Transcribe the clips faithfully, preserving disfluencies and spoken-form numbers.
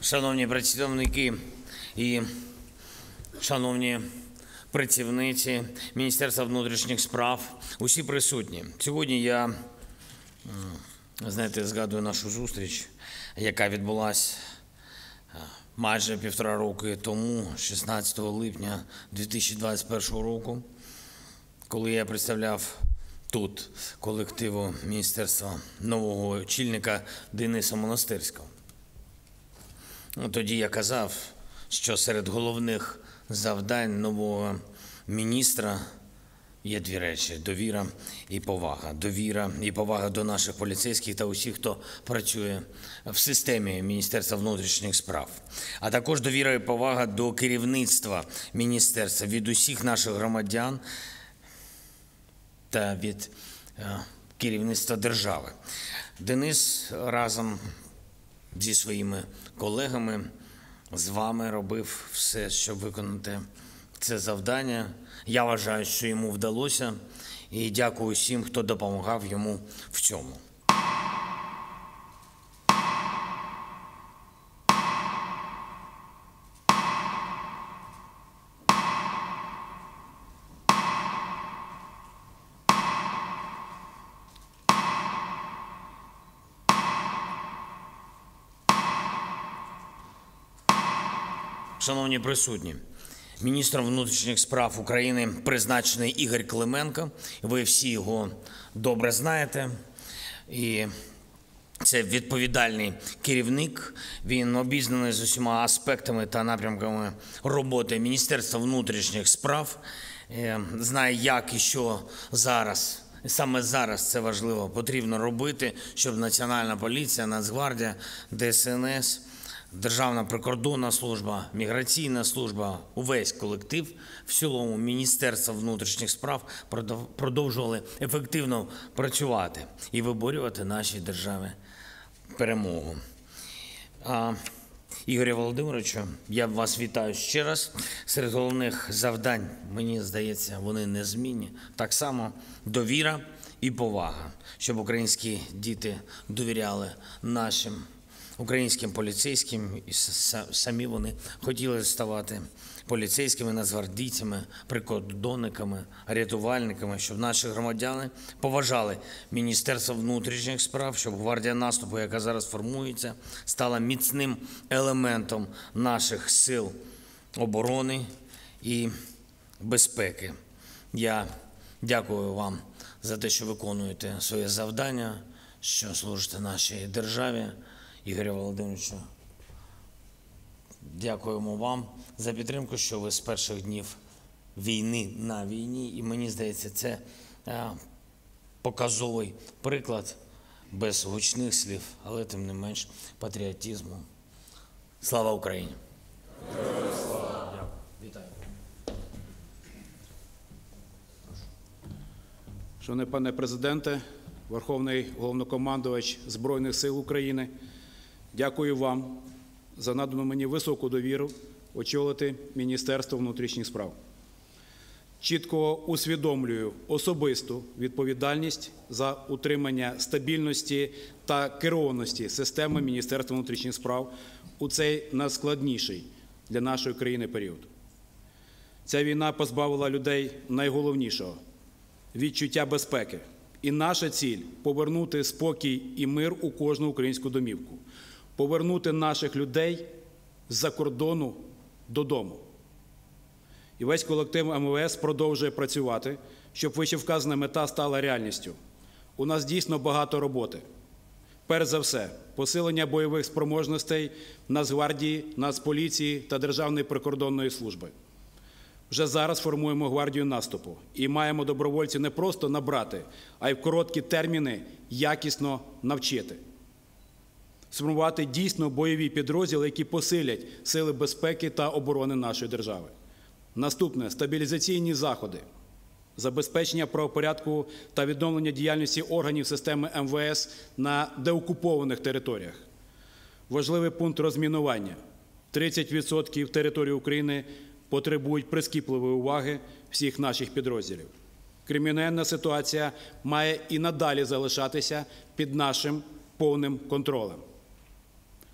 Шановні представники і шановні працівниці Міністерства внутрішніх справ, усі присутні. Сьогодні я, знаєте, згадую нашу зустріч, яка відбулася майже півтора роки тому, шістнадцятого липня дві тисячі двадцять першого року, коли я представляв тут колективу Міністерства нового очільника Дениса Монастирського. Тоді я казав, що серед головних завдань нового міністра є дві речі – довіра і повага. Довіра і повага до наших поліцейських та усіх, хто працює в системі Міністерства внутрішніх справ. А також довіра і повага до керівництва міністерства від усіх наших громадян та від керівництва держави. Денис разом зі своїми колегами, з вами робив все, щоб виконати це завдання. Я вважаю, що йому вдалося, і дякую всім, хто допомагав йому в цьому. Шановні присутні, міністром внутрішніх справ України призначений Ігор Клименко. Ви всі його добре знаєте. І це відповідальний керівник. Він обізнаний з усіма аспектами та напрямками роботи Міністерства внутрішніх справ. Знає, як і що зараз, саме зараз це важливо, потрібно робити, щоб Національна поліція, Нацгвардія, ДСНС, Державна прикордонна служба, міграційна служба, увесь колектив, в цілому Міністерства внутрішніх справ продовжували ефективно працювати і виборювати нашій державі перемогу. А, Ігорю Володимировичу, я вас вітаю ще раз. Серед головних завдань, мені здається, вони незмінні. Так само довіра і повага, щоб українські діти довіряли нашим українським поліцейським, і самі вони хотіли ставати поліцейськими, нацгвардійцями, прикордонниками, рятувальниками, щоб наші громадяни поважали Міністерство внутрішніх справ, щоб гвардія наступу, яка зараз формується, стала міцним елементом наших сил оборони і безпеки. Я дякую вам за те, що виконуєте своє завдання, що служите нашій державі. Ігорю Володимировичу, дякуємо вам за підтримку, що ви з перших днів війни на війні. І мені здається, це показовий приклад, без гучних слів, але тим не менш патріотизму. Слава Україні! Слава! Вітаю! Шановний пане президенте, Верховний Головнокомандувач Збройних сил України, дякую вам за надану мені високу довіру очолити Міністерство внутрішніх справ. Чітко усвідомлюю особисту відповідальність за утримання стабільності та керованості системи Міністерства внутрішніх справ у цей найскладніший для нашої країни період. Ця війна позбавила людей найголовнішого – відчуття безпеки. І наша ціль – повернути спокій і мир у кожну українську домівку. Повернути наших людей з-за кордону додому. І весь колектив ем ве ес продовжує працювати, щоб вищевказана мета стала реальністю. У нас дійсно багато роботи. Перш за все, посилення бойових спроможностей Нацгвардії, Нацполіції та Державної прикордонної служби. Вже зараз формуємо гвардію наступу і маємо добровольців не просто набрати, а й в короткі терміни якісно навчити. Сформувати дійсно бойові підрозділи, які посилять сили безпеки та оборони нашої держави. Наступне – стабілізаційні заходи, забезпечення правопорядку та відновлення діяльності органів системи ем ве ес на деокупованих територіях. Важливий пункт – розмінування. тридцять відсотків території України потребують прискіпливої уваги всіх наших підрозділів. Кримінальна ситуація має і надалі залишатися під нашим повним контролем.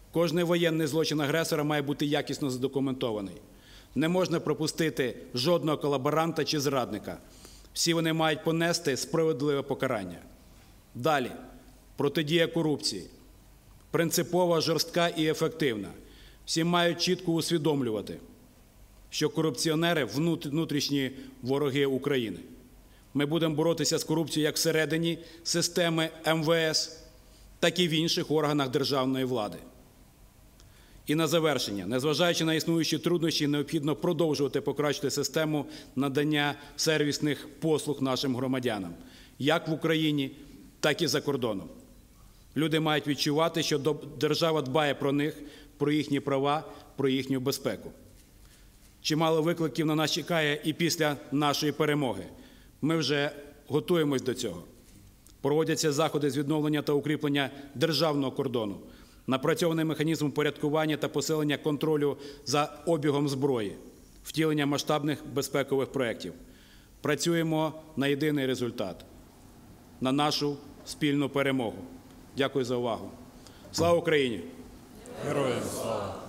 Кожний воєнний злочин агресора має бути якісно задокументований. Не можна пропустити жодного колаборанта чи зрадника. Всі вони мають понести справедливе покарання. Далі. Протидія корупції. Принципова, жорстка і ефективна. Всі мають чітко усвідомлювати, що корупціонери – внутрішні вороги України. Ми будемо боротися з корупцією як всередині системи ем ве ес, так і в інших органах державної влади. І на завершення. Незважаючи на існуючі труднощі, необхідно продовжувати покращити систему надання сервісних послуг нашим громадянам, як в Україні, так і за кордоном. Люди мають відчувати, що держава дбає про них, про їхні права, про їхню безпеку. Чимало викликів на нас чекає і після нашої перемоги. Ми вже готуємось до цього. Проводяться заходи з відновлення та укріплення державного кордону, напрацьований механізм упорядкування та посилення контролю за обігом зброї, втілення масштабних безпекових проєктів. Працюємо на єдиний результат – на нашу спільну перемогу. Дякую за увагу. Слава Україні! Героям слава!